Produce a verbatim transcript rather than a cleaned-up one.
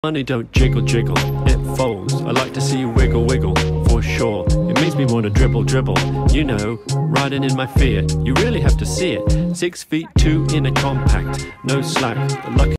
Money don't jiggle jiggle, it folds. I like to see you wiggle wiggle, for sure. It makes me want to dribble dribble, you know, riding in my Fiat. You really have to see it. Six feet two in a compact, no slack, but lucky